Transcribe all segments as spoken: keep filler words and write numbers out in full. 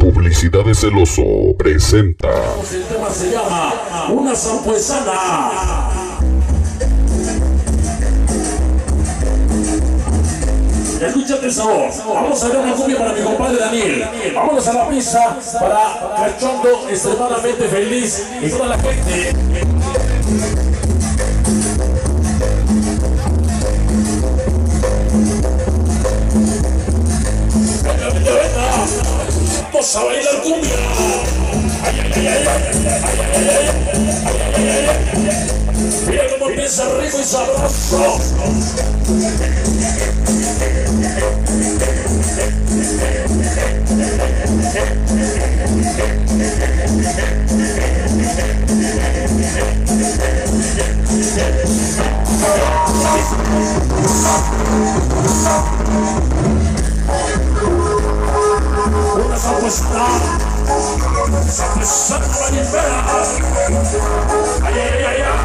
Publicidades Celoso presenta. El tema se llama Una Zampuesana. Escúchate el sabor. Vamos a ver una cumbia para mi compadre Daniel. Vámonos a la pista para Cachondo extremadamente feliz y toda la gente. Venga, venga, venga. Vamos a bailar cumbia. Ay, ay, ay, ay, ay, ay, ay, ay, ay. Mira cómo empieza rico y sabroso. Una zampuesana, zampuesana marinera. Ay, ay, ay, ay.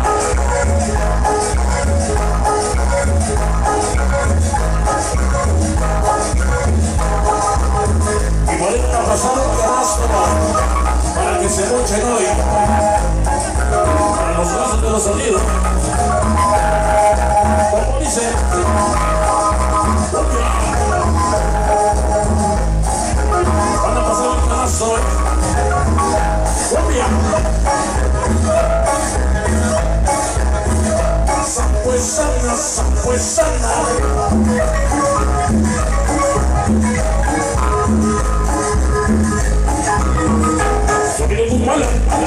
Y por ahí a pasar un canasto para que se mochen hoy. Para los brazos de los sonidos. Como dice. Van a pasar un canasto. Cumbia. Zampuesana, zampuesana. Sonido Gumbala.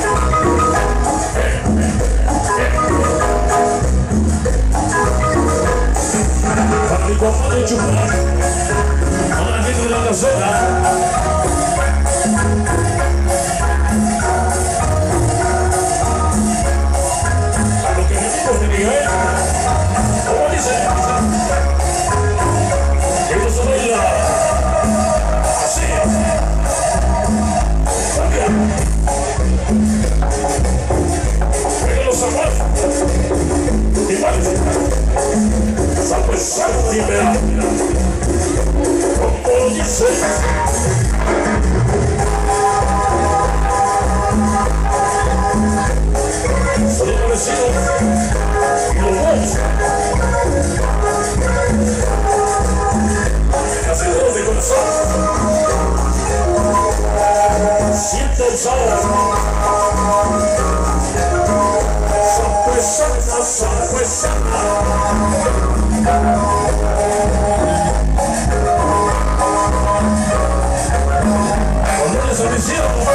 Para mi compadre Chupar. Con la gente de la caseta. ¿Cómo dice? Esto se baila así. Cambia. Venga los zapatos. Igual. Zampuesana primera. Como dice. Saludos vecinos. Y los dos. Hacedores de corazón. Siente el sabor. Zampuesana, zampuesana. Honores a mis hijos.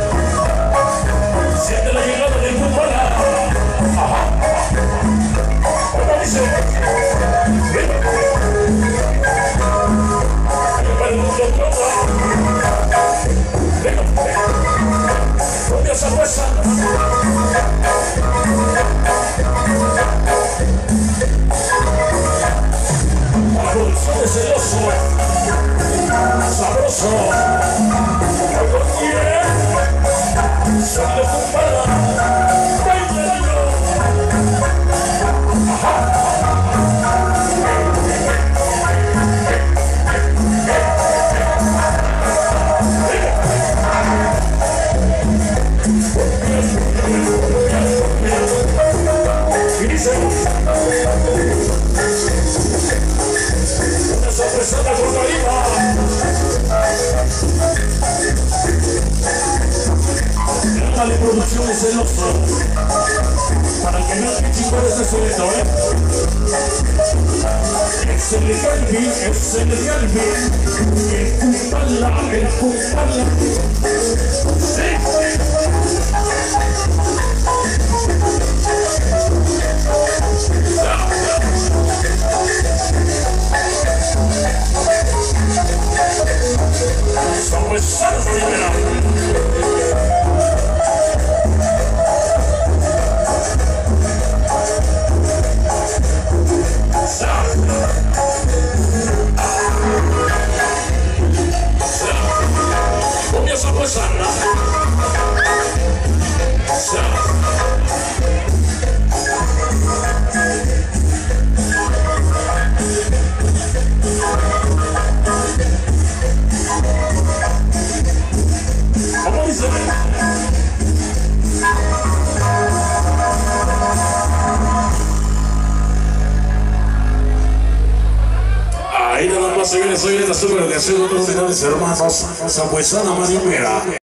Siente la llegada del Gumbala. Ajá. ¿Cómo dice? Venga. Para el mundo todo. Venga, venga. Cumbia zampuesana. Para Dulce Celoso. Sabroso. Algo quiere. Sonido Gumbala. Bailando. Ajá. Y dice una zampuesana con cariño. Dale Producciones Celoso. Para el que no es chingón ese sonido, ¿eh? Es el Galvi, es el Galvi. El Gumbala, el Gumbala. Sí. Zampuesana primera. Cumbia zampuesana. Damas y señores, soy esta super ocasión, otros señores hermanos, Zambuesana Marimera.